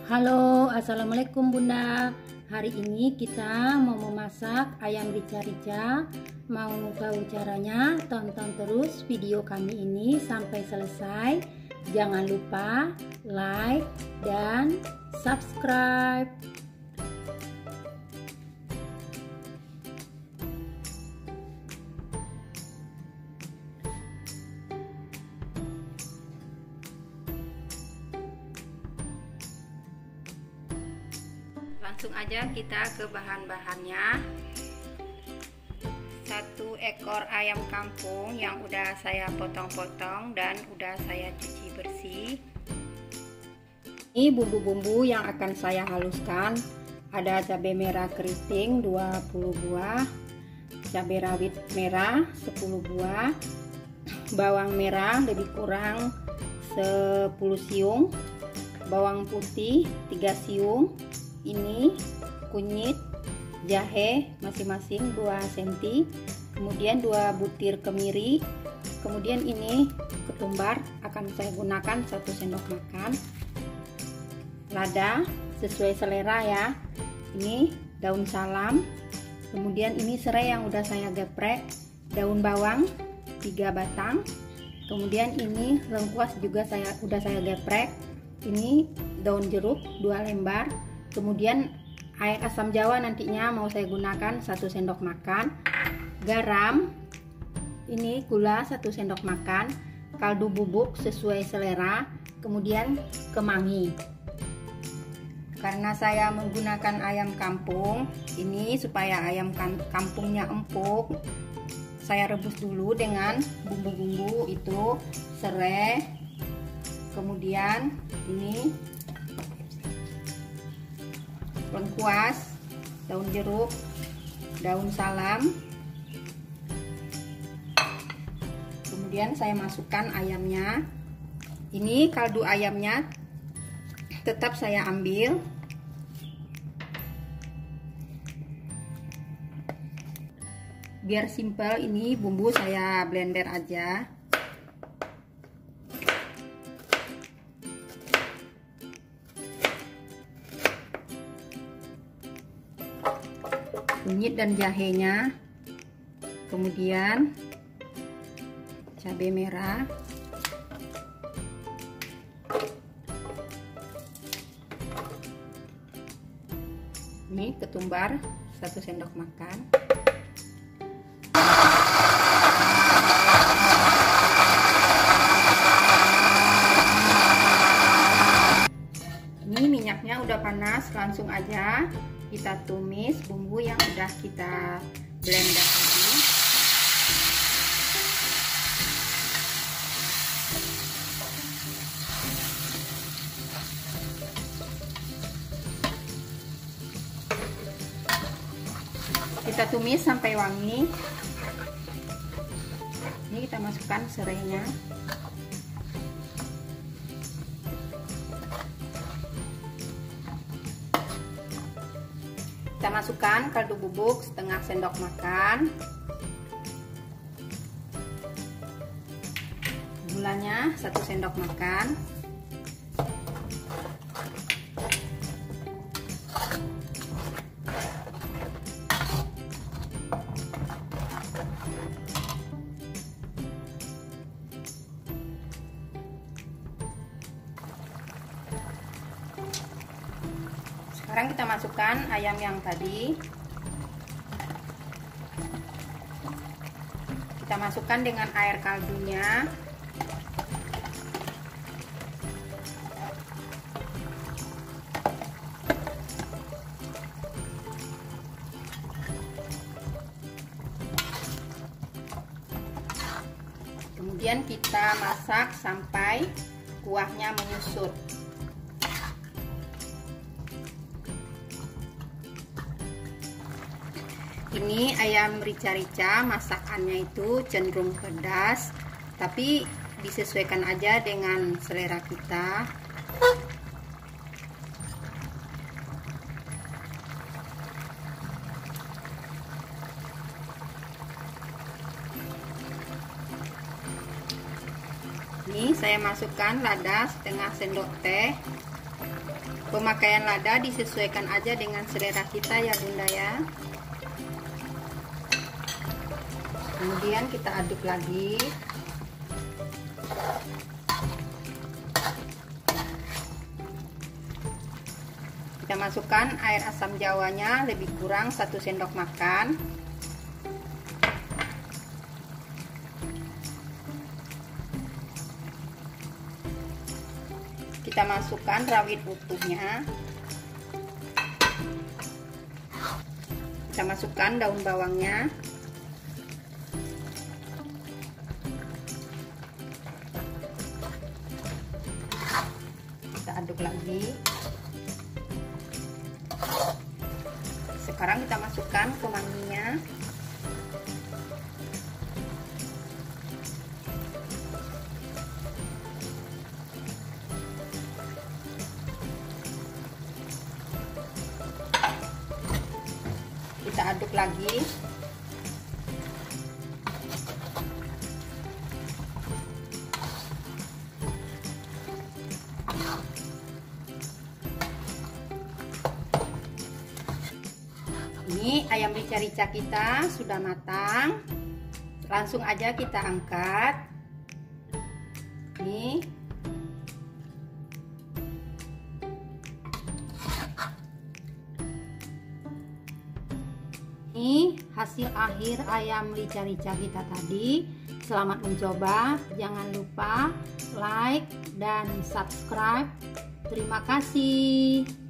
Halo, assalamualaikum Bunda. Hari ini kita mau memasak ayam rica-rica. Mau tahu caranya? Tonton terus video kami ini sampai selesai. Jangan lupa like dan subscribe. Langsung aja kita ke bahan-bahannya. 1 ekor ayam kampung yang udah saya potong-potong dan udah saya cuci bersih. Ini bumbu-bumbu yang akan saya haluskan. Ada cabai merah keriting 20 buah, cabai rawit merah 10 buah, bawang merah lebih kurang 10 siung, bawang putih 3 siung. Ini kunyit, jahe masing-masing 2 cm, kemudian 2 butir kemiri, kemudian ini ketumbar akan saya gunakan 1 sendok makan, lada sesuai selera ya, ini daun salam, kemudian ini serai yang udah saya geprek, daun bawang 3 batang, kemudian ini lengkuas juga udah saya geprek, ini daun jeruk 2 lembar. Kemudian air asam jawa nantinya mau saya gunakan 1 sendok makan, garam, ini gula 1 sendok makan, kaldu bubuk sesuai selera, kemudian kemangi. Karena saya menggunakan ayam kampung, ini supaya ayam kampungnya empuk, saya rebus dulu dengan bumbu-bumbu itu serai, kemudian ini lengkuas, daun jeruk, daun salam, kemudian saya masukkan ayamnya. Ini kaldu ayamnya tetap saya ambil, biar simple. Ini bumbu saya blender aja. Kunyit dan jahenya, kemudian cabai merah, ini ketumbar 1 sendok makan, ini minyaknya udah panas, langsung aja kita tumis bumbu yang udah kita blender tadi. Kita tumis sampai wangi. Ini kita masukkan serainya. Kita masukkan kaldu bubuk setengah sendok makan, gulanya 1 sendok makan, sekarang kita masukkan ayam yang tadi. Kita masukkan dengan air kaldunya. Kemudian kita masak sampai kuahnya menyusut. Ini ayam rica-rica masakannya itu cenderung pedas, tapi disesuaikan aja dengan selera kita. Ini saya masukkan lada setengah sendok teh, Pemakaian lada disesuaikan aja dengan selera kita ya Bunda ya. Kemudian kita aduk lagi. Kita masukkan air asam jawanya lebih kurang 1 sendok makan. Kita masukkan rawit utuhnya. Kita masukkan daun bawangnya. Kita aduk lagi. Sekarang kita masukkan kemanginya. Kita aduk lagi. Ini ayam rica-rica kita sudah matang. Langsung aja kita angkat. Nih. Ini hasil akhir ayam rica-rica kita tadi. Selamat mencoba. Jangan lupa like dan subscribe. Terima kasih.